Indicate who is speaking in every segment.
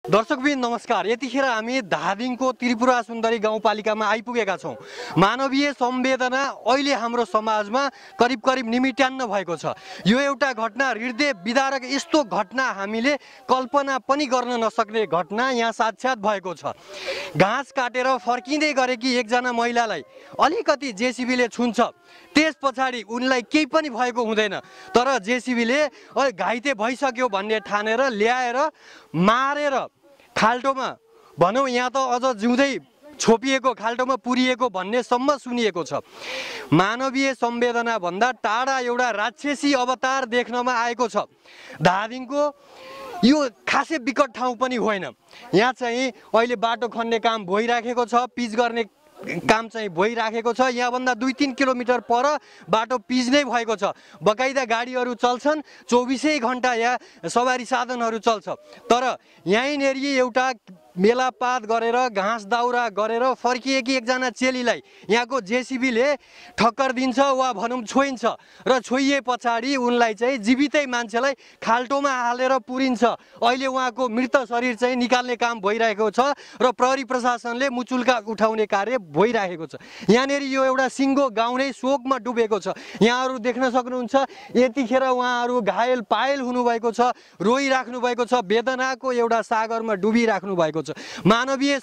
Speaker 1: दर्शकबिन नमस्कार। यतिखेर हामी धादिङको त्रिपुरा सुन्दरी गाउँपालिकामा आइपुगेका छौँ। मानवीय संवेदना अहिले हाम्रो समाजमा करिब करिब निमिट्यान्न भएको छ। यो एउटा घटना हृदय विदारक, यस्तो घटना हामीले कल्पना पनि गर्न नसक्ने घटना यहाँ साक्षात् भएको छ। घाँस काटेर फर्किँदै गरेकी एकजना महिलालाई अलिकति जेसीबीले छुन्छ, त्यस पछाडि उनलाई केही पनि भएको हुँदैन, तर जेसीबीले घाइते भइसक्यो भन्ने ठानेर ल्याएर मारेर खाल्टोमा, भनौँ यहाँ त अझ जिउँदै छोपिएको, खाल्टोमा पुरिएको भन्नेसम्म सुनिएको छ। मानवीय संवेदना भन्दा टाढा एउटा राक्षसी अवतार देख्नमा आएको छ। धादिङको यो खासै विकट ठाउँ पनि होइन। यहाँ चाहिँ अहिले बाटो खन्ने काम भइराखेको छ, पिच गर्ने काम चाहिँ भइराखेको छ। यहाँभन्दा 2-3 किलोमिटर पर बाटो पिच नै भएको छ। बकाइदा गाडीहरू चल्छन्, 24 घन्टा यहाँ सवारी साधनहरू चल्छ। तर यहीँनेरि एउटा मेलापात गरेर घाँस दाउरा गरेर फर्किएकी एकजना चेलीलाई यहाँको जेसीबीले ठक्कर दिन्छ वा भनौँ छोइन्छ, र छोइए पछाडि उनलाई चाहिँ जीवितै मान्छेलाई खाल्टोमा हालेर पुरिन्छ। अहिले उहाँको मृत शरीर चाहिँ निकाल्ने काम भइरहेको छ र प्रहरी प्रशासनले मुचुल्का उठाउने कार्य भइरहेको छ। यहाँनिर यो एउटा सिङ्गो गाउँ नै शोकमा डुबेको छ। यहाँहरू देख्न सक्नुहुन्छ, यतिखेर उहाँहरू घायल पायल हुनुभएको छ, रोइराख्नु भएको छ, वेदनाको एउटा सागरमा डुबिराख्नु भएको छ। मानवीय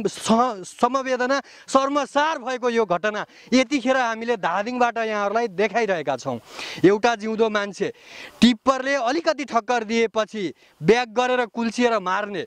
Speaker 1: समवेदना सर्मसार भएको यो घटना यतिखेर हामीले धादिङबाट यहाँहरूलाई देखाइरहेका छौँ। एउटा जिउँदो मान्छे टिप्परले अलिकति ठक्कर दिएपछि ब्याक गरेर कुल्चिएर मार्ने,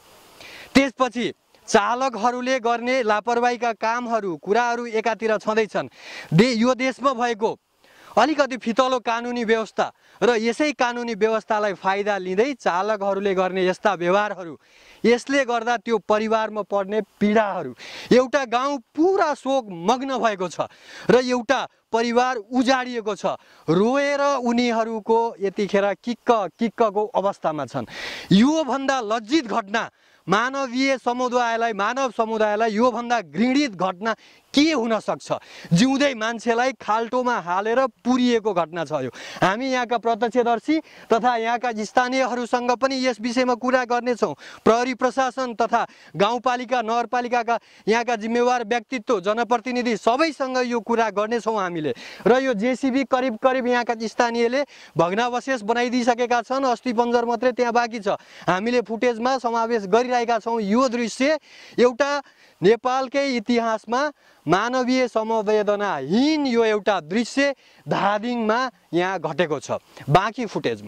Speaker 1: त्यसपछि चालकहरूले गर्ने लापरवाहीका कामहरू कुराहरू एकातिर छँदैछन्। यो देशमा भएको अलिकति फितलो कानुनी व्यवस्था र यसै कानुनी व्यवस्थालाई फाइदा लिँदै चालकहरूले गर्ने यस्ता व्यवहारहरू, यसले गर्दा त्यो परिवारमा पर्ने पीडाहरू, एउटा गाउँ पुरा शोक मग्न भएको छ र एउटा परिवार उजाडिएको छ। रोएर उनीहरूको यतिखेर किक्कको अवस्थामा छन्। योभन्दा लज्जित घटना मानवीय मानव समुदायलाई योभन्दा घृणित घटना के हुन सक्छ? जिउँदै मान्छेलाई खाल्टोमा हालेर पुरिएको घटना छ यो। हामी यहाँका प्रत्यक्षदर्शी तथा यहाँका स्थानीयहरूसँग पनि यस विषयमा कुरा गर्नेछौँ। प्रहरी प्रशासन तथा गाउँपालिका नगरपालिकाका यहाँका जिम्मेवार व्यक्तित्व जनप्रतिनिधि सबैसँग यो कुरा गर्नेछौँ हामीले। र यो जेसीबी करिब यहाँका स्थानीयले भग्नावशेष बनाइदिइसकेका छन्, अस्थिपञ्जर मात्रै त्यहाँ बाँकी छ। हामीले फुटेजमा समावेश गरिरहेका छौँ। यो दृश्य एउटा नेपालकै इतिहासमा मानवीय समवेदनाहीन यो एउटा दृश्य धादिङमा यहाँ घटेको छ। बाँकी फुटेजमा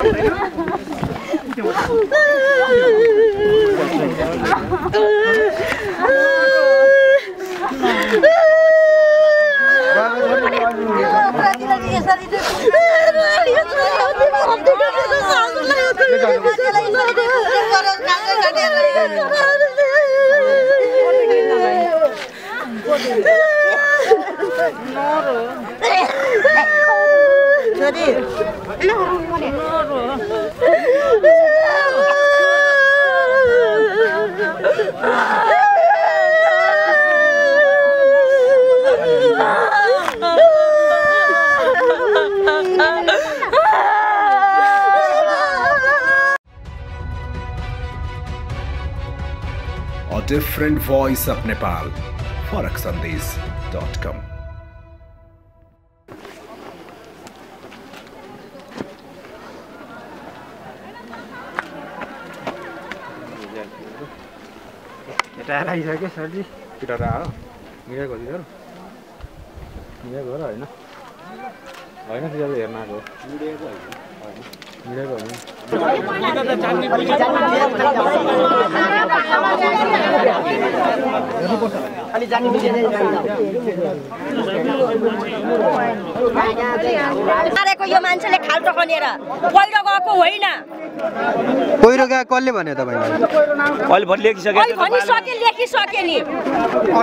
Speaker 2: A different voice of Nepal. faraksandesh.com.
Speaker 3: Tyre आइसक्यो सरजी, पिटर आयो मिलेको होइन त्यसले हेर्न आएको मिलेको होइन।
Speaker 4: यो मान्छेले खाल्टो खनेर पहिरो गएको होइन।
Speaker 1: पहिरो गएको कसले भन्यो तपाईँलाई?
Speaker 5: अहिले भोट लेखिसके
Speaker 4: लेखिसके नि हो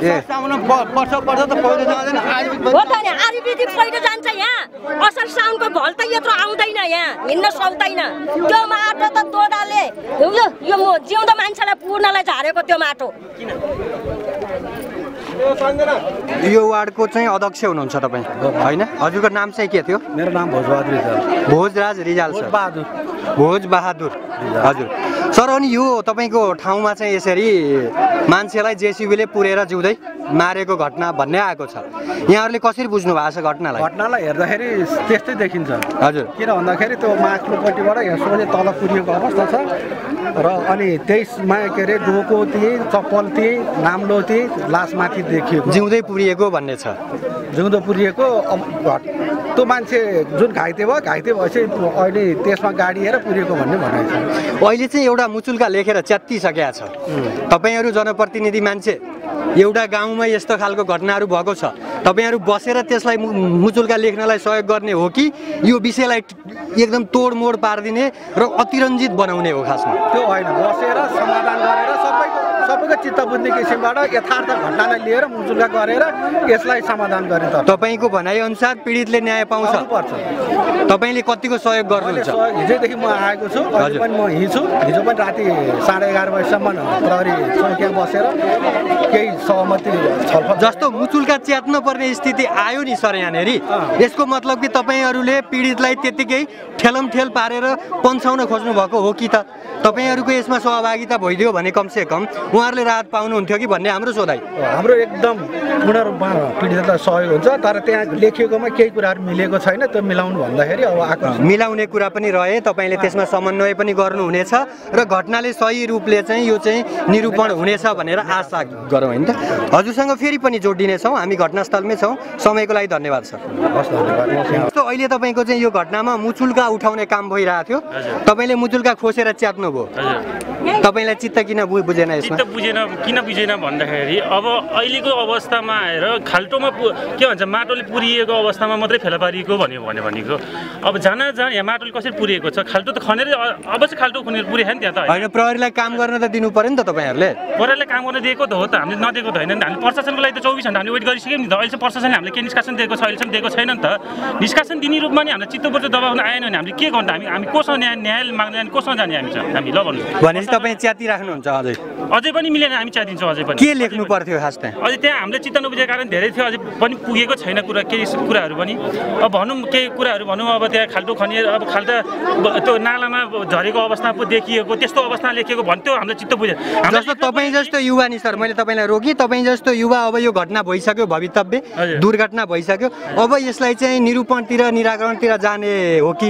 Speaker 4: त नि। आरिविधि पहिरो जान्छ यहाँ। असल साउनको भल त यत्रो आउँदैन, यहाँ हिँड्न सक्दैन। त्यो माटो त दोदाले यो जिउँदो मान्छेलाई पुर्नलाई झारेको त्यो माटो।
Speaker 1: यो वार्डको चाहिँ अध्यक्ष हुनुहुन्छ तपाईँ होइन? हजुरको नाम चाहिँ के थियो?
Speaker 6: मेरो नाम भोजबहादुर रिजाल।
Speaker 1: भोजराज रिजाल सर। भोजबहादुर हजुर सर। अनि यो तपाईँको ठाउँमा चाहिँ यसरी मान्छेलाई जेसिबीले पुरेर जिउँदै मारेको घटना भन्ने आएको छ, यहाँहरूले कसरी बुझ्नु भएको छ घटनालाई?
Speaker 6: घटनालाई हेर्दाखेरि त्यस्तै देखिन्छ
Speaker 1: हजुर।
Speaker 6: किन भन्दाखेरि त्यो माथिल्लोपट्टिबाट हेर्छु भने तल पुरिएको अवस्था छ र अनि त्यसमा के अरे डोको थिए, चप्पल थिए, नाम्लो थिए, लास माथि देखिएको
Speaker 1: जिउँदै पुरिएको भन्ने छ।
Speaker 6: जिउँदो पुरिएको। त्यो मान्छे जुन घाइते भयो, घाइते भएपछि अहिले त्यसमा गाडी हेरेर पुरिएको भन्ने भनाइ छ।
Speaker 1: अहिले चाहिँ एउटा मुचुल्का लेखेर च्यात्तिसकेका छ। तपाईँहरू जनप्रतिनिधि मान्छे, एउटा गाउँमा यस्तो खालको घटनाहरू भएको छ, तपाईँहरू बसेर त्यसलाई मुचुल्का लेख्नलाई सहयोग गर्ने हो कि यो विषयलाई एकदम तोडमोड पारिदिने र अतिरञ्जित बनाउने हो? खासमा
Speaker 6: त्यो होइन, बसेर समाधान गरेर सबैको चित्त बुझ्ने किसिमबाट यथार्थ घटनालाई लिएर मुचुल्का गरेर यसलाई समाधान गरिन्छ।
Speaker 1: तपाईँको भनाइअनुसार पीडितले न्याय पाउँछ? तपाईँले कतिको सहयोग गर्नुहुन्छ?
Speaker 6: हिजोदेखि म आएको छु, अहिले पनि म हिँड्छु। हिजो पनि राति 11:30 बजीसम्म प्रहरी चौकीमा बसेर केही सहमति छलफल।
Speaker 1: जस्तो मुचुल्का च्यात्न पर्ने स्थिति आयो नि सर यहाँनिर, यसको मतलब कि तपाईँहरूले पीडितलाई त्यतिकै ठेलमठेल पारेर पन्छाउन खोज्नु भएको हो कि त? तपाईँहरूको यसमा सहभागिता भइदियो भने कमसे कम उहाँहरूले राहत पाउनुहुन्थ्यो कि भन्ने हाम्रो सोधाइ।
Speaker 6: हाम्रो एकदम पूर्ण रूपमा पीडितलाई सहयोग हुन्छ, तर त्यहाँ लेखिएकोमा केही कुराहरू मिलेको छैन। त्यो मिलाउनु भन्दाखेरि अब आएको
Speaker 1: मिलाउने कुरा पनि रहे, तपाईँले त्यसमा समन्वय पनि गर्नुहुनेछ र घटनाले सही रूपले चाहिँ यो चाहिँ निरूपण हुनेछ भनेर आशा गरौँ होइन त? हजुरसँग फेरि पनि जोडिनेछौँ, हामी घटनास्थलमै छौँ। समयको लागि धन्यवाद सर।
Speaker 6: हस्, धन्यवाद।
Speaker 1: जस्तो अहिले तपाईँको चाहिँ यो घटनामा मुचुल्का उठाउने काम भइरहेको थियो, तपाईँले मुचुल्का खोसेर च्यात्नु भयो, तपाईँलाई चित्त किन बुझेन यसमा?
Speaker 7: चित्त बुझेन किन बुझेन भन्दाखेरि अब अहिलेको अवस्थामा आएर खाल्टोमा के भन्छ माटोले पुरिएको अवस्थामा मात्रै फेला पारिएको भनेको अब जान यहाँ माटोले कसरी पुरिएको छ? खाल्टो त खनेर अब चाहिँ खाल्टो खनेर पुरेको नि त्यहाँ त
Speaker 1: होइन। प्रहरीलाई काम गर्न त दिनु पर्यो नि त तपाईँहरूले?
Speaker 7: प्रहरीलाई काम गर्न दिएको त हो त, हामीले नदिएको त होइन नि। हामीले प्रशासनको लागि त 24 घण्टा हामीले वेट गरिसक्यौँ नि त। अहिलेसम्म प्रशासनले हामीले के निष्कासन दिएको छ? अहिलेसम्म दिएको छैन नि त। निष्कासन दिने रूपमा नि हामीले चित्तबुझ्दो दबाउन आएन भने हामीले के गर्नु? हामी कोसँग न्याय माग्न जाने, कोसँग जाने? हामी ल भन्नु
Speaker 1: भनेपछि तपाईँ च्याति राख्नुहुन्छ
Speaker 7: अझै पनि मिलेन, हामी च्यातिन्छौँ अझै पनि।
Speaker 1: के लेख्नु पर्थ्यो खास त्यहाँ?
Speaker 7: अझै त्यहाँ हामीले चित्त नबुझेको कारण धेरै थियो, अझै पनि पुगेको छैन कुरा, केही कुराहरू पनि। अब भनौँ केही कुराहरू भनौँ, अब त्यहाँ खाल्टो खनिए, अब खाल्टा त्यो नालामा झरेको अवस्था पो देखिएको, त्यस्तो अवस्था लेखिएको भन्थ्यो, हामीले चित्त बुझेन।
Speaker 1: जस्तो तपाईँ जस्तो युवा नि सर, मैले तपाईँलाई रोकेँ, तपाईँ जस्तो युवा अब यो घटना भइसक्यो, भवितव्य दुर्घटना भइसक्यो, अब यसलाई चाहिँ निरूपणतिर निराकरणतिर जाने हो कि?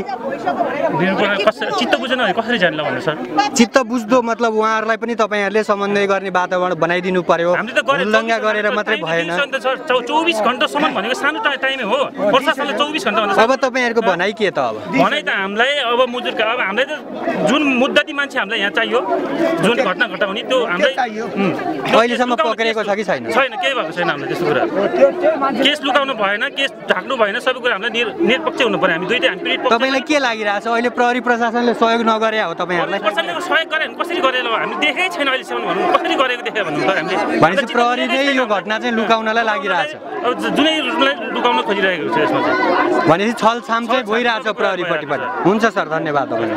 Speaker 7: चित्त बुझेन भने कसरी जान्ला भन्नु सर?
Speaker 1: चित्त बुझ्दो मतलब उहाँहरूलाई पनि तपाईँहरूले समन्वय गर्ने वातावरण बनाइदिनु पर्यो, उल्लङ्घा गरेर मात्रै भएन।
Speaker 7: 24 घण्टासम्म भनेको सानो टाइमै हो, प्रशासनले 24 घण्टा भन्दा।
Speaker 1: अब तपाईँहरूको भनाइ के त? अब
Speaker 7: भनाइ त हामीलाई अब मुजुरका अब हामीलाई त जुन मुद्दती मान्छे हामीलाई यहाँ चाहियो, जुन घटना घटाउने त्यो हामीलाई
Speaker 1: अहिलेसम्म पक्रेको छ कि छैन?
Speaker 7: छैन, केही भएको छैन हामीलाई त्यस्तो कुरा। केस लुकाउनु भएन, केस ढाक्नु भएन, सबै कुरा हामीलाई निरपक्ष हुनु पर्यो। हामी दुईटै, हामी पीडित पक्ष।
Speaker 1: तपाईँलाई के लागिरहेको छ अहिले प्रहरी प्रशासनले सहयोग नगरे हो तपाईँहरूलाई?
Speaker 7: प्रशासनले सहयोग गरे भने कसरी गरेर हामी देखेकै छैन अहिलेसम्म भनौँ, कसरी गरेको देख्यो भन्नु त हामीले।
Speaker 1: भनेपछि प्रहरीले यो घटना चाहिँ लुकाउनलाई लागिरहेछ,
Speaker 7: अब जुनै लुकाउन खोजिरहेको छ यसमा चाहिँ।
Speaker 1: भनेपछि छलछाम चाहिँ भइरहेछ प्रहरीपट्टि पनि। हुन्छ सर, धन्यवाद तपाईँलाई।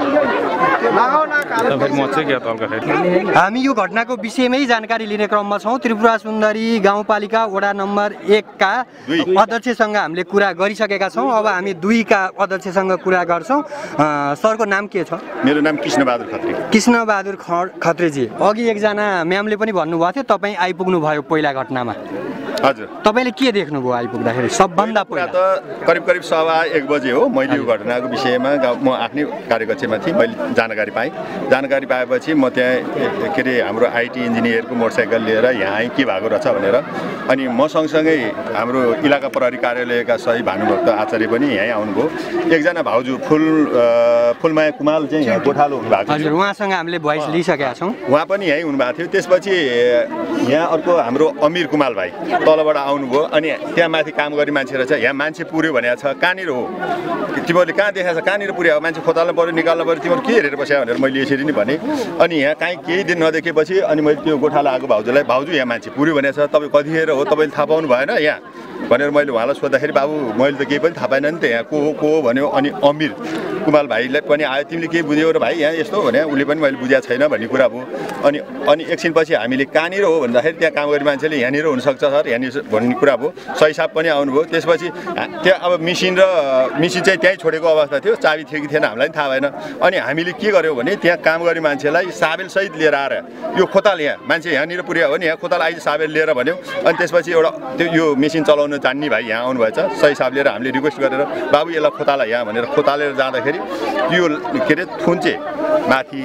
Speaker 1: हामी यो घटनाको विषयमै जानकारी लिने क्रममा छौँ। त्रिपुरा सुन्दरी गाउँपालिका वडा नम्बर 1 का अध्यक्षसँग हामीले कुरा गरिसकेका छौँ। अब हामी 2 का अध्यक्षसँग कुरा गर्छौँ। सरको नाम के छ?
Speaker 8: मेरो नाम कृष्णबहादुर खत्री।
Speaker 1: कृष्णबहादुर खत्रीजी, अघि एकजना म्यामले पनि भन्नुभएको थियो तपाईँ आइपुग्नु भयो पहिला घटनामा।
Speaker 8: हजुर।
Speaker 1: तपाईँले के देख्नुभयो आइपुग्दाखेरि सबभन्दा पहिला?
Speaker 8: त करिब 1:15 बजे हो। मैले यो घटनाको विषयमा म आफ्नै कार्यकक्षमा थिएँ, मैले जानकारी पाएँ। जानकारी पाएपछि म त्यहाँ के अरे हाम्रो आइटी इन्जिनियरको मोटरसाइकल लिएर यहाँ आएँ के भएको रहेछ भनेर। अनि म सँगसँगै हाम्रो इलाका प्रहरी कार्यालयका सही भानुभक्त आचार्य पनि यहीँ आउनुभयो। एकजना भाउजू फुलमाया कुमाल चाहिँ यहाँ गोठालो हुनुभएको
Speaker 1: थियो। हजुर, उहाँसँग हामीले भोइस लिइसकेका छौँ।
Speaker 8: उहाँ पनि यहीँ हुनुभएको थियो। त्यसपछि यहाँ अर्को हाम्रो अमिर कुमाल भाइ तलबाट आउनुभयो। अनि त्यहाँ माथि काम गर्ने मान्छे रहेछ, यहाँ मान्छे पुर्यो भनेको छ, कहाँनिर हो तिमीहरूले, कहाँ देखाएको छ, कहाँनिर पुर्यायो, मान्छे खोताल्नु पऱ्यो, निकाल्नु पऱ्यो, तिमीहरू के हेरेर बस्यो भनेर मैले यसरी नै भनेँ। अनि यहाँ काहीँ केही दिन नदेखेपछि अनि मैले त्यो गोठालो आएको भाउजूलाई, भाउजू यहाँ मान्छे पुर्यो भनेको छ, तपाईँ कतिखेर हो, तपाईँले थाहा पाउनु भएन यहाँ भनेर मैले उहाँलाई सोद्धाखेरि बाबु मैले त केही पनि थाहा पाएन नि त यहाँ को हो भन्यो। अनि अमिर कुमाल भाइलाई पनि आयो तिमीले के बुझ्यौ र भाइ यहाँ यस्तो भने उसले पनि मैले बुझाएको छैन भन्ने कुरा भयो। अनि एकछिनपछि हामीले कहाँनिर हो भन्दाखेरि त्यहाँ काम गर्ने मान्छेले यहाँनिर हुनसक्छ सर यहाँनिर भन्ने कुरा भयो। सही साहब पनि आउनुभयो। त्यसपछि त्यहाँ अब मिसिन चाहिँ त्यहीँ छोडेको अवस्था थियो, चाबी थियो कि थिएन हामीलाई पनि थाहा भएन। अनि हामीले के गर्यौँ भने त्यहाँ काम गर्ने मान्छेलाई साबेलसहित लिएर आएर यो खोताल यहाँ मान्छे यहाँनिर पुर्यायो भने यहाँ खोताल आइज साबेल लिएर भन्यौँ। अनि त्यसपछि एउटा त्यो यो मेसिन चलाउन जान्ने भाइ यहाँ आउनुभएछ, सही साहब लिएर हामीले रिक्वेस्ट गरेर बाबु यसलाई खोताला यहाँ भनेर खोतालेर जाँदाखेरि यो के अरे थुन्चे माथि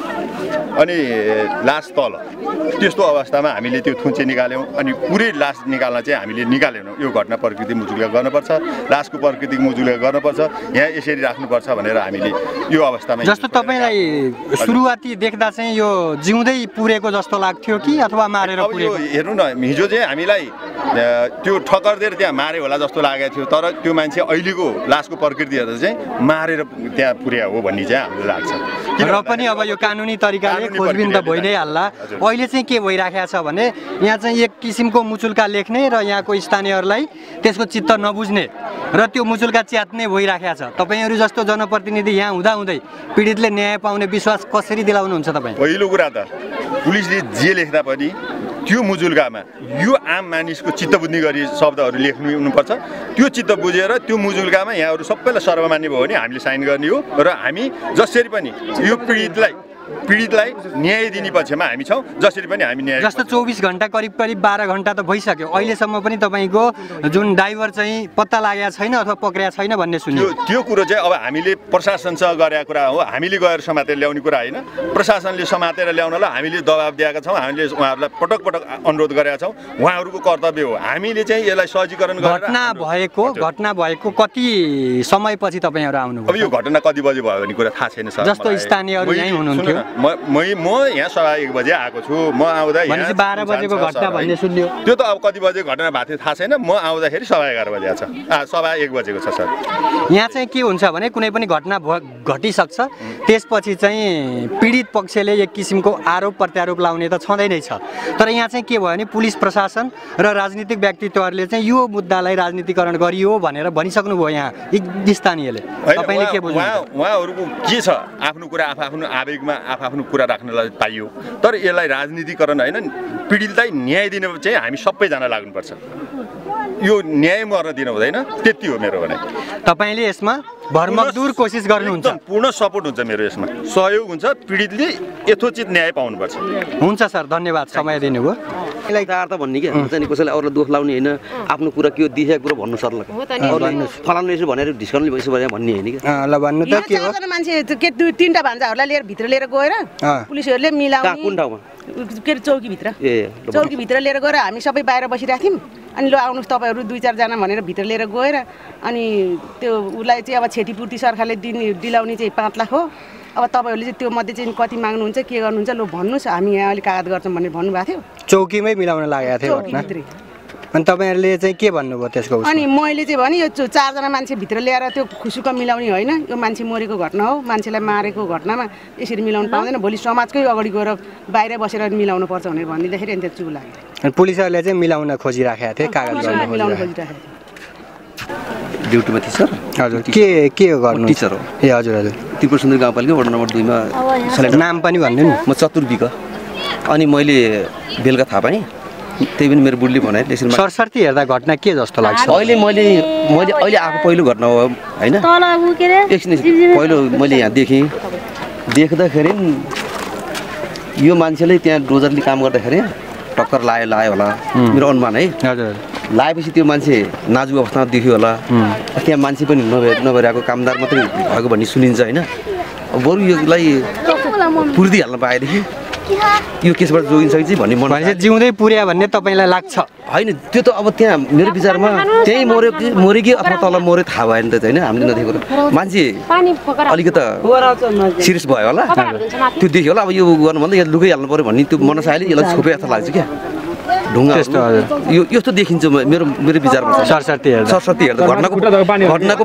Speaker 8: अनि लास तल त्यस्तो अवस्थामा हामीले त्यो थुन्चे निकाल्यौँ। अनि पुरै लास निकाल्न चाहिँ हामीले निकालेनौँ। यो घटना प्रकृति मुजुल्का गर्नुपर्छ, लासको प्रकृति मुजुल्का गर्नुपर्छ, यहाँ यसरी राख्नुपर्छ भनेर हामीले यो अवस्थामा।
Speaker 1: जस्तो तपाईँलाई सुरुवाती देख्दा चाहिँ यो जिउँदै पुरेको जस्तो लाग्थ्यो कि अथवा मारेर
Speaker 8: अब यो हेर्नु न हिजो चाहिँ हामीलाई त्यो ठक्कर दिएर त्यहाँ मारे होला जस्तो लागेको थियो, तर त्यो मान्छे अहिलेको लासको प्रकृति हेर्दा चाहिँ मारेर त्यहाँ पुर्या हो भन्ने चाहिँ हामीलाई लाग्छ।
Speaker 1: र पनि अब यो कानुनी तरिकाले खोजबिन त भइ नै हाल्ला। अहिले चाहिँ के भइराखेको छ भने यहाँ चाहिँ एक किसिमको मुचुल्का लेख्ने र यहाँको स्थानीयहरूलाई त्यसको चित्त नबुझ्ने र त्यो मुचुल्का च्यात्ने भइराखेको छ। तपाईँहरू जस्तो जनप्रतिनिधि यहाँ हुँदाहुँदै पीडितले न्याय पाउने विश्वास कसरी दिलाउनुहुन्छ तपाईँ?
Speaker 8: पहिलो कुरा त पुलिसले जे लेख्दा पनि त्यो मुजुल्कामा यो आम मानिसको चित्त बुझ्ने गरी शब्दहरू लेख्नु हुनुपर्छ। त्यो चित्त बुझेर त्यो मुजुल्कामा यहाँहरू सबैलाई सर्वमान्य भयो भने हामीले साइन गर्ने हो र हामी जसरी पनि यो पीडितलाई न्याय दिने पक्षमा हामी छौँ। जसरी पनि हामी न्याय
Speaker 1: जस्तो 24 घण्टा करिब 12 घण्टा त भइसक्यो, अहिलेसम्म पनि तपाईँको जुन ड्राइभर चाहिँ पत्ता लागेको छैन अथवा पक्रिया छैन भन्ने सुन्यो।
Speaker 8: त्यो कुरो चाहिँ अब हामीले प्रशासनसँग गरेको कुरा हो, हामीले गएर समातेर ल्याउने कुरा होइन। प्रशासनले समातेर ल्याउनलाई हामीले दबाब दिएका छौँ, हामीले उहाँहरूलाई पटक पटक अनुरोध गरेका छौँ। उहाँहरूको कर्तव्य हो, हामीले चाहिँ यसलाई सहजीकरण गरेर
Speaker 1: घटना भएको कति समयपछि तपाईँहरू आउनुभयो?
Speaker 8: अब यो घटना कति बजे भयो भन्ने कुरा थाहा छैन सर।
Speaker 1: जस्तो स्थानीयहरू यहीँ हुनुहुन्थ्यो?
Speaker 8: म यहाँ सभा 1 बजे आएको छु। म आउँदा
Speaker 1: 12 बजेको घटना भन्ने सुन्यो।
Speaker 8: त्यो त अब कति बजे घटना भएको थियो थाहा छैन। म आउँदाखेरि सभा 11 बजे छ, सभा 1 बजेको छ सर।
Speaker 1: यहाँ चाहिँ के हुन्छ भने कुनै पनि घटना घटिसक्छ, त्यसपछि चाहिँ पीडित पक्षले एक किसिमको आरोप प्रत्यारोप लाउने त छँदै नै छ। तर यहाँ चाहिँ के भयो भने पुलिस प्रशासन र राजनीतिक व्यक्तित्वहरूले चाहिँ यो मुद्दालाई राजनीतिकरण गरियो भनेर भनिसक्नुभयो यहाँ स्थानीयले। तपाईँले के बुझ्नुहुन्छ?
Speaker 8: उहाँहरूको के छ, आफ्नो कुरा आफ्नो आवेगमा आफ्नो कुरा राख्नलाई पाइयो, तर यसलाई राजनीतिकरण होइन। पीडितलाई न्याय दिने चाहिँ हामी सबैजना लाग्नुपर्छ। यो न्याय मर्न दिनु हुँदैन, त्यति हो मेरो भनाइ।
Speaker 1: तपाईँले यसमा भरमग्दुर कोसिस गर्नुहुन्छ?
Speaker 8: पूर्ण सपोर्ट हुन्छ मेरो यसमा, सहयोग हुन्छ। पीडितले यथोचित न्याय पाउनुपर्छ।
Speaker 1: हुन्छ सर, धन्यवाद समय दिनुभयो।
Speaker 9: यसलाई त भन्ने के हुन्छ नि, कसैलाई अरूलाई दोष लाउने होइन, आफ्नो कुरा के हो देखेको कुरो भन्नु सर्ला। फलानु यसो भनेर ढिस्काउनु भइसक्यो भने भन्ने होइन कि।
Speaker 1: ल भन्नु त के हो?
Speaker 10: मान्छे के 2-3टा भान्जाहरूलाई लिएर भित्र लिएर गएर पुलिसहरूले मिलाउने
Speaker 9: कुन ठाउँमा
Speaker 10: के अरे चौकीभित्र लिएर गएर हामी सबै बाहिर बसिरहेको थियौँ। अनि ल आउनुहोस् तपाईँहरू 2-4 जना भनेर भित्र लिएर गएर अनि त्यो उसलाई चाहिँ अब क्षतिपूर्ति सरकारले दिलाउने चाहिँ 5 लाख हो। अब तपाईँहरूले चाहिँ त्यो मध्ये चाहिँ कति माग्नुहुन्छ के गर्नुहुन्छ ल भन्नुहोस्, हामी यहाँ अलिक कागज गर्छौँ भनेर भन्नुभएको थियो।
Speaker 1: चौकीमै मिलाउन लागेको थियो घटना। अनि तपाईँहरूले चाहिँ के भन्नुभयो त्यसको?
Speaker 10: अनि मैले चाहिँ भने यो 4 जना मान्छे भित्र ल्याएर त्यो खुसुक मिलाउने होइन, यो मान्छे मरेको घटना हो, मान्छेलाई मारेको घटनामा यसरी मिलाउनु पाउँदैन, भोलि समाजकै अगाडि गएर बाहिर बसेर मिलाउनु पर्छ भनेर भनिदिँदाखेरि अनि त्यो चुप लाग्यो।
Speaker 1: पुलिसहरूले चाहिँ मिलाउन खोजिराखेको थिए, कागज
Speaker 10: मिलाउन खोजिराखेको थियो।
Speaker 9: ड्युटीमा थिएँ सर।
Speaker 1: हजुर के गर्नु?
Speaker 9: टिचर हो।
Speaker 1: ए हजुर हजुर।
Speaker 9: त्रिपुर सुन्दर गाउँपालिका वडा नम्बर 2 मा।
Speaker 1: नाम पनि भन्नु नि।
Speaker 9: म चतुर्विक। अनि मैले बेलुका थाहा पाएँ, त्यही पनि मेरो बुढीले भने त्यसरी
Speaker 1: सरसर्ती हेर्दा घटना के जस्तो लाग्छ?
Speaker 9: अहिले मैले आएको पहिलो घटना हो होइन। एकछिन पहिलो मैले यहाँ देख्दाखेरि यो मान्छेले त्यहाँ डोजरले काम गर्दाखेरि टक्कर लायो होला मेरो अनुमान है।
Speaker 1: हजुर।
Speaker 9: लाएपछि त्यो मान्छे नाजुक अवस्थामा देख्यो होला, त्यहाँ मान्छे पनि नभइरहेको कामदार मात्रै भएको भन्ने सुनिन्छ होइन। बरु यसलाई पुरिदिइहाल्न पाएदेखि यो केसबाट जोगिन्छ कि भन्ने मन
Speaker 1: जिउँदै पुर्या भन्ने तपाईँलाई लाग्छ?
Speaker 9: होइन, त्यो त अब त्यहाँ मेरो विचारमा त्यही मऱ्यो कि अथवा तल मऱ्यो थाहा भएन त होइन। हामीले नदेखेको मान्छे अलिकति सिरियस भयो होला, त्यो देख्यो होला। अब यो गर्नुभन्दा यहाँ लुकाइहाल्नु पऱ्यो भन्ने त्यो मनसायले यसलाई छोपे जस्तो लाग्छ क्या। ढुङ्गा यो यस्तो देखिन्छ मेरो विचारमा।
Speaker 1: सरसर्ती
Speaker 9: हेर्दा घटनाको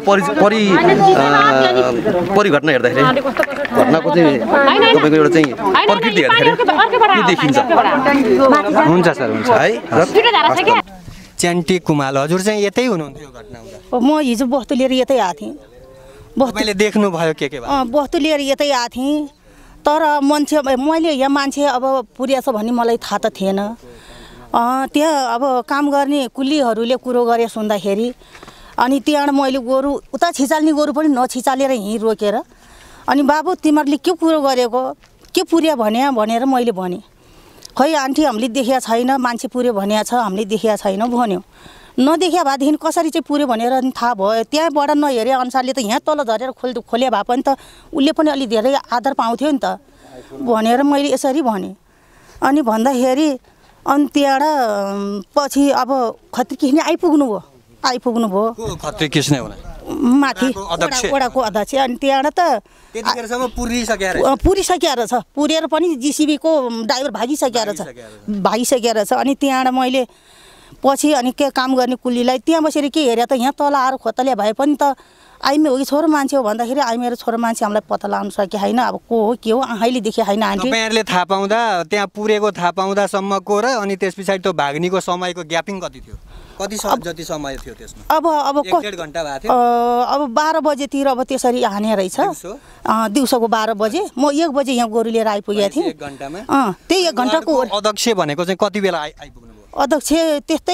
Speaker 9: परिघटना हेर्दाखेरि घटनाको चाहिँ तपाईँको एउटा चाहिँ प्रकृति हेर्दाखेरि यो देखिन्छ।
Speaker 1: हुन्छ सर, हुन्छ
Speaker 9: है।
Speaker 1: च्यान्टी कुमाल हजुर चाहिँ यतै हुनुहुन्थ्यो घटना हुँदा
Speaker 11: म हिजो वस्तु लिएर यतै आएको थिएँ
Speaker 1: तपाईँले देख्नुभयो के
Speaker 11: वस्तु लिएर यतै आएको थिएँ तर मान्छे मैले यहाँ मान्छे अब पुर्याछ भन्ने मलाई थाहा त थिएन त्यहाँ अब काम गर्ने कुलीहरूले कुरो गरे सुन्दाखेरि अनि त्यहाँबाट मैले गोरु उता छिचाल्ने गोरु पनि नछिचालेर यहीँ रोकेर अनि बाबु तिमीहरूले के कुरो गरेको के पुर्या भनेर मैले भनेँ खै आन्टी हामीले देखेको छैन मान्छे पुर्यो भनेको छ हामीले देखेको छैन भन्यो नदेख्या भएदेखि कसरी चाहिँ पुर्यो भनेर थाहा भयो त्यहाँबाट नहेरे अनुसारले त यहाँ तल झरेर खोले भए पनि त उसले पनि अलि धेरै आदर पाउँथ्यो नि त भनेर मैले यसरी भनेँ अनि भन्दाखेरि अनि त्यहाँबाट पछि अब खत्री कृष्ण आइपुग्नु भयो
Speaker 1: खत्री कृष्ण
Speaker 11: माथि वडाको अध्यक्ष अनि त्यहाँबाट त पुरिसकेको रहेछ पुरेर पनि जिसिबीको ड्राइभर भागिसकेको रहेछ अनि त्यहाँबाट मैले पछि अनि के काम गर्ने कुलीलाई त्यहाँ बसेर के हेरे त यहाँ तल आएर खोतले भए पनि त आइमे हो कि छोरो मान्छे हो भन्दाखेरि मेरो छोरो मान्छे हामीलाई पत्ता लगाउन सके होइन अब को हो के हो अहिले देखे होइन आन्टी
Speaker 1: तपाईँहरूले थाहा पाउँदा त्यहाँ पुरेको थाहा पाउँदासम्मको र अनि त्यस पछाडि त्यो भाग्नेको समयको ग्यापिङ कति थियो कति जति समय थियो त्यसमा
Speaker 11: अब
Speaker 1: 1.5 घण्टा भएको थियो
Speaker 11: अब 12 बजेतिर अब त्यसरी हाने रहेछ दिउँसोको 12 बजे म 1 बजे यहाँ गोरु लिएर आइपुगेको थिएँ
Speaker 1: 1 घण्टामा
Speaker 11: त्यही 1 घण्टाको
Speaker 1: अध्यक्ष भनेको चाहिँ कति बेला आइपुग्नु
Speaker 11: अध्यक्ष त्यस्तै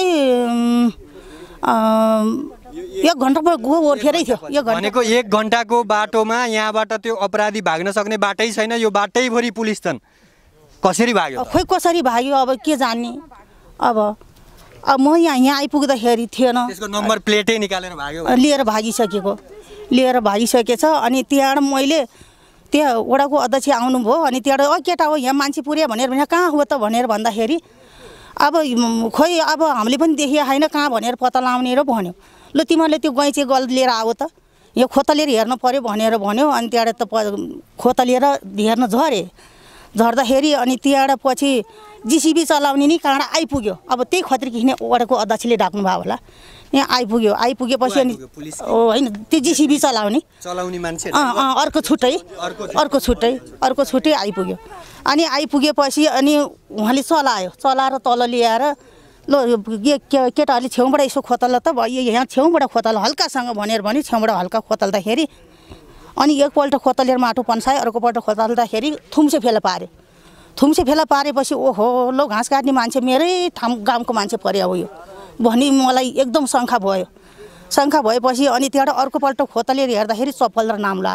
Speaker 11: 1 घण्टा ओर्खेरै थियो
Speaker 1: भनेको 1 घण्टाको बाटोमा यहाँबाट त्यो अपराधी भाग्न सक्ने बाटै छैन यो बाटैभरि पुलिस छन् कसरी भाग्यो
Speaker 11: खोइ कसरी भाग्यो अब के जान्ने अब म यहाँ आइपुग्दाखेरि थिएन
Speaker 1: त्यसको नम्बर प्लेटै निकालेर भाग्यो
Speaker 11: लिएर भागिसकेछ अनि त्यहाँबाट मैले त्यहाँ वडाको अध्यक्ष आउनुभयो अनि त्यहाँबाट केटा हो यहाँ मान्छे पुर्यो भनेर कहाँ हो त भनेर भन्दाखेरि अब खोइ अब हामीले पनि देखिया होइन कहाँ भनेर पत्ता लगाउने र भन्यो ल तिमीहरूले त्यो गैँचे गल लिएर आऊ त यो खोता लिएर हेर्नु पर्यो भनेर भन्यो अनि त्यहाँबाट त खोता लिएर हेर्न झर्दाखेरि अनि त्यहाँबाट पछि जिसिबी चलाउने नि कहाँ आइपुग्यो अब त्यही खत्री किने वडाको अध्यक्षले डाक्नु भयो होला यहाँ आइपुगेपछि अनि होइन त्यो जिसिबी चलाउने
Speaker 1: मान्छे
Speaker 11: अर्को छुट्टै आइपुग्यो अनि आइपुगेपछि अनि उहाँले चलाएर तल ल्याएर ल केटाहरूले छेउबाट यसो खोतल त भयो यहाँ छेउबाट खोतल हल्कासँग भनेर भने छेउबाट हल्का खोतल्दाखेरि अनि एकपल्ट खोतलेर माटो पन्सायो अर्कोपल्ट खोतल्दाखेरि थुम्से फेला पारेपछि ओहो लो घाँस काट्ने मान्छे मेरै गाउँको मान्छे पर्या हो यो भनी मलाई एकदम शङ्का भएपछि अनि त्यहाँबाट अर्कोपल्ट खोतलेर हेर्दाखेरि चप्पल र नाम्लो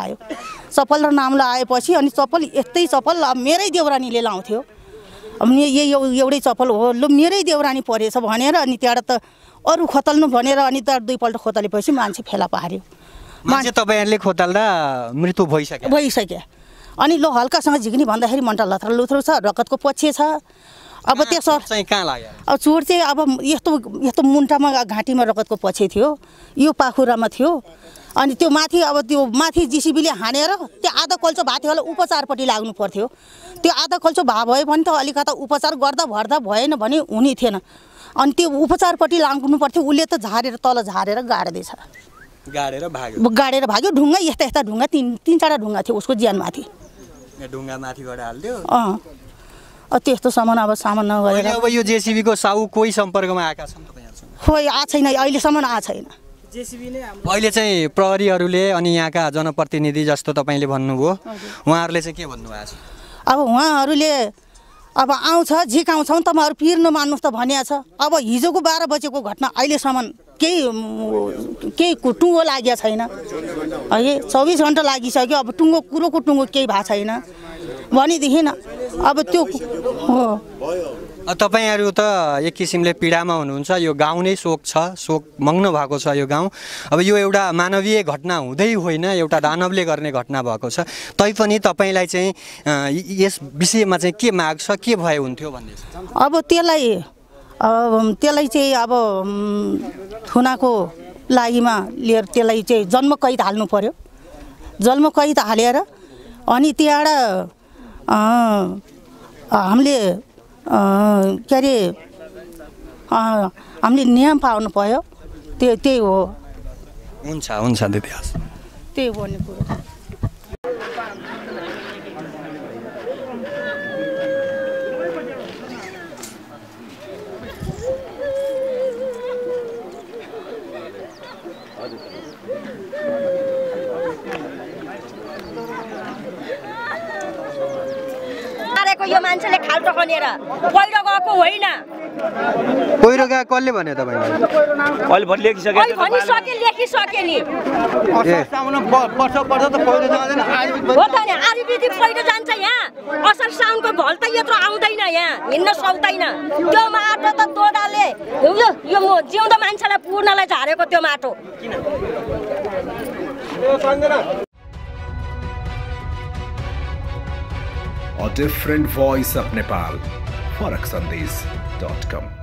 Speaker 11: आएपछि अनि यस्तै चप्पल मेरै देउरानीले लाउँथ्यो अनि एउटै चप्पल हो ल मेरै देउरानी परेछ भनेर अनि त्यहाँबाट त अरू खोतल्नु भनेर अनि त 2 पल्ट खोतलेपछि मान्छे फेला पार्यो
Speaker 1: मान्छे तपाईँहरूले खोतल्दा मृत्यु भइसक्यो
Speaker 11: अनि लो हल्कासँग झिक्नी भन्दाखेरि मन्टा लथ्रो छ रगतको पछि छ अब त्यसो
Speaker 1: चाहिँ कहाँ लाग्यो
Speaker 11: अब चोट चाहिँ अब यस्तो मुन्टामा घाँटीमा रगतको पछि थियो यो पाखुरामा थियो अनि त्यो माथि जिसिबीले हानेर त्यो आधा कल्चो भएको थियो होला उपचारपट्टि लाग्नु पर्थ्यो त्यो आधा कल्चो भयो भने त अलिकता उपचार गर्दा भर्दा भएन भने हुने थिएन अनि त्यो उपचारपट्टि लाग्नु पर्थ्यो उसले त तल झारेर
Speaker 1: गाडेर भाग्यो
Speaker 11: ढुङ्गा यस्ता ढुङ्गा 3-4 ढुङ्गा थियो उसको ज्यानमाथि
Speaker 1: ढुङ्गा माथिबाट हाल्दियो
Speaker 11: त्यस्तो सामान नगरेर
Speaker 1: अब यो जेसीबी को साउ कोही सम्पर्कमा आएका छन् तपाईहरुसँग
Speaker 11: खोइ आ छैन अहिलेसम्म आ छैन
Speaker 1: जेसीबी नै अहिले चाहिँ प्रहरीहरूले अनि यहाँका जनप्रतिनिधि जस्तो तपाईले भन्नुभयो उहाँहरूले चाहिँ के भन्नुभएको छ
Speaker 11: अब उहाँहरूले अब आउँछ झिकाउँछौँ तपाईहरु पिर नमान्नुस् त भनिया छ अब हिजोको 12 बजेको घटना अहिलेसम्म केही टुङ्गो लागेको छैन है 24 घण्टा लागिसक्यो अब कुरोको टुङ्गो केही भएको छैन भनिदेखि अब त्यो हो
Speaker 1: तपाईहरु त एक किसिमले पीडामा हुनुहुन्छ यो गाउँ नै शोक मग्न भएको छ यो गाउँ अब यो एउटा मानवीय घटना हुँदै होइन एउटा दानवले गर्ने घटना भएको छ तैपनि तपाईलाई चाहिँ यस विषयमा चाहिँ के माग छ के भए हुन्थ्यो भन्ने
Speaker 11: अब त्यसलाई चाहिँ अब थुनाको लागिमा लिएर त्यसलाई चाहिँ जन्म कैद हाल्नु पर्यो जन्म कैद हालेर अनि त्यहाँबाट हामीले के अरे हामीले नियम पाउनु पर्यो त्यही हो
Speaker 1: हुन्छ दिदी
Speaker 11: त्यही भन्ने कुरो
Speaker 4: खाल्टो खनेर पहिरो गएको होइन
Speaker 1: पहिरो गएको कसले भन्यो तपाईँलाई
Speaker 5: अहिले भोलि लेखिसके
Speaker 4: अहिले भनिसके लेखिसके नि हो त नि आरिबिदी पहिरो जान्छ यहाँ असार साउनको भल त यत्रो आउँदैन यहाँ हिँड्न सक्दैन त्यो माटो त दोदाले यो जिउँदो मान्छेलाई पुर्नलाई झारेको त्यो माटो
Speaker 2: A different voice of Nepal. FaraqSandesh.com